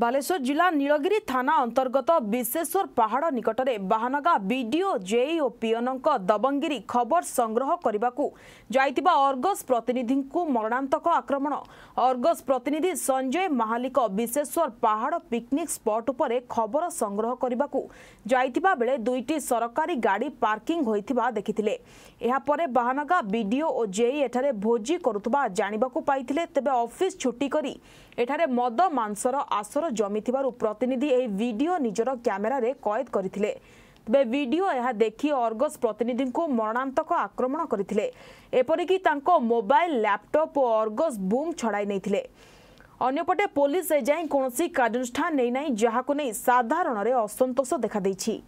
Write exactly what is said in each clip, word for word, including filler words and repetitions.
बालेश्वर जिला नीलगिरी थाना अंतर्गत विशेश्वर पहाड़ निकटरे बाहानगा बीडीओ जेई और पियन दबंगिरी खबर संग्रह करने को जाइतिबा अर्गस प्रतिनिधि को मरणांतक आक्रमण। अर्गस प्रतिनिधि संजय महालिक विशेश्वर पहाड़ पिकनिक स्पॉट उपरे खबर संग्रह करने को जाइतिबा बेले दुईटी सरकारी गाड़ी पार्किंग होइतिबा देखिथिले। एहा परे बाहानगा बीडीओ और जेई एठारे भोजी करुतबा जानिबाकू पाइथिले। तेबे ऑफिस छुट्टी करी एठारे मद मांसर आसर जमीथिबारु प्रतिनिधि एही वीडियो निजर कैमेरा रे कैद करथिले। तबे वीडियो यह देखि अर्गस प्रतिनिधि को मरणांतक आक्रमण करथिले। एपरिकी तांको मोबाइल लैपटॉप और अर्गस बूम छड़ाई नैथिले। अन्यपटे पुलिस एजाई कोनोसी कार्यानुष्ठान नै नै जहाको नै साधारण रे असंतोष देखा दैछि।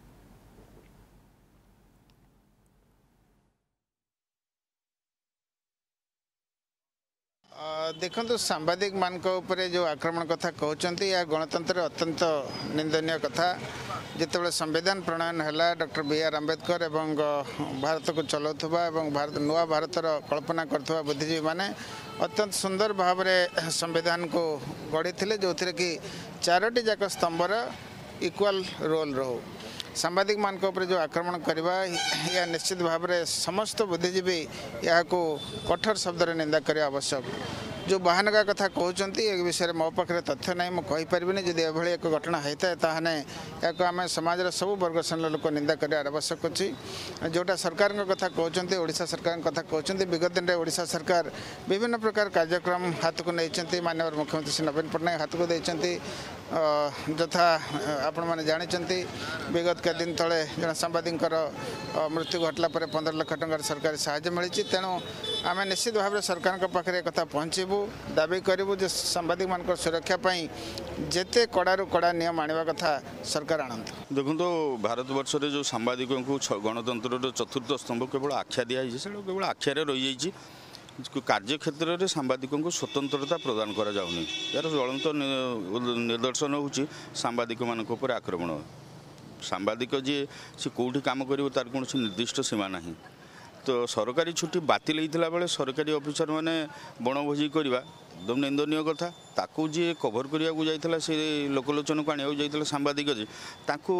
देखो सांबादिक मान जो आक्रमण कथा कहते या गणतंत्र अत्यंत निंदनीय कथा। जिते संविधान प्रणयन है डॉक्टर बी आर आंबेडकर एवं भारत को चलाउथुबा एवं भारत नुआ भारतर कल्पना करथुबा बुद्धिजीवी माने अत्यंत सुंदर भाव में संविधान को गढ़ी थे जो थे कि चारोटी जाक स्तंभर इक्वाल रोल रो सांबादिक मान जो आक्रमण करवा या निश्चित भाव में समस्त बुद्धिजीवी या कठोर शब्द निंदा करने आवश्यक। जो बाहानगा कथा कहते ए विषय मो पाखे तथ्य ना मुझे कहीपरि जदि एभली एक घटना होता है ताहने या आम समाज सब वर्ग श्रेणी लोक निंदा कर आवश्यक अच्छी। जोटा सरकार कथा कहते ओडिशा सरकार कथा कहते विगत दिन में ओडिशा सरकार विभिन्न प्रकार कार्यक्रम हाथ को नहीं माननीय मुख्यमंत्री श्री नवीन पट्टनायक हाथ को देते। यथा आपण मैंने जानते विगत के दिन तले जन सांबादिक मृत्यु घटला पर पंद्रह लाख टंकार सरकारी साहाय्य मिली। तेणु आम निश्चित भाव में सरकार पाखे कथा पहुँचबू दाबी करूँ जो सांबादिक मान सुरक्षा जेते कड़ारू कड़ा नियम आने कथा सरकार आणत। देखो तो भारत वर्ष रे जो सांबादिकों को गणतंत्र चतुर्थ स्तंभ केवल आख्या दिखाई केवल आख्या रही जाइए। कार्य क्षेत्र में सांबादिकों को स्वतंत्रता प्रदान करा जाउनी। यार ज्वलंत निदर्शन होची सांबादिक मान आक्रमण। सांबादिक जी से कौटी काम कर तार कौन निर्दिष्ट सीमा नहीं। तो सरकारी छुट्टी बातिल होता बेले सरकारी ऑफिसर मैंने बनभोजी करवा एकदम निंदनीय कथा। ताकू जी कभर करने को जाता से लोकलोचन को आने जाता सांबादिक जी ताकू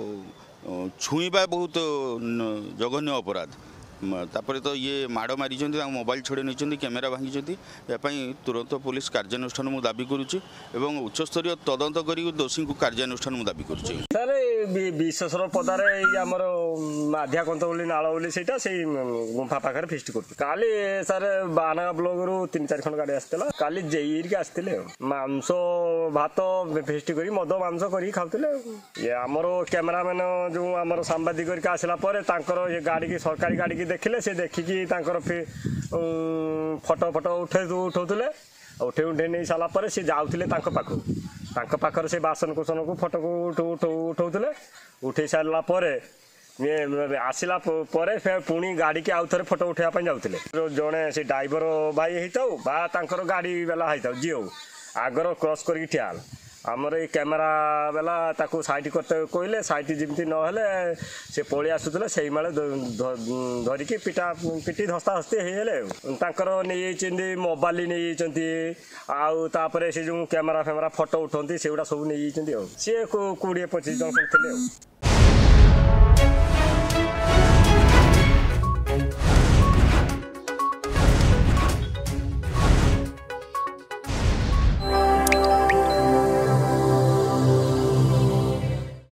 छुईबा बहुत जघन्य अपराध। तापर तो ये माड़ मारी मोबाइल छड़े नहीं कैमेरा भांगी तुरंत पुलिस कार्यानुष्ठान मुझे दाबी करुच्ची एवं उच्चस्तरीय तदंत कर दोषी को कार्यानुष्ठान मुझे दाबी करुच्ची। सर विश्वेश्वर पदार आमर आध्या कंत बोली नाल बोली से गुंफा पाखे फिस्ट कर काली सर बाहानगा ब्लॉक रु तीन चार खंड गाड़ी आसला काली जेई आसते मांस भात फिस्ट कर मद मांस कर खाते आमर कैमेरामैन जो आम सांबादिक आसला गाड़ी की सरकारी गाड़ी की देखिले से देखिकी फटो फटो उठे उठाऊले उठे उठे नहीं सारापर सी जाऊे पाखक पाखर से बासन कुसन को फटो को उठाऊले उठे सारापर आसला पुणी गाड़ी की आउ थे फटो उठापी जाऊे जड़े से ड्राइवर भाई होता गाड़ी वाला होता जी हो आगर क्रॉस कर ठिया आमर ये कैमेरा बेला ताकू साइट करते कहले साइट जमी ना से पलि आसूले से माले धरिकी पिटा पिटी धस्ता धस्ती होते नहीं मोबाइल नहीं आउे से जो कैमेरा फेमेरा फटो उठाती से गुड़ा सब नहीं सी कोड़े पचिश जन सब थे।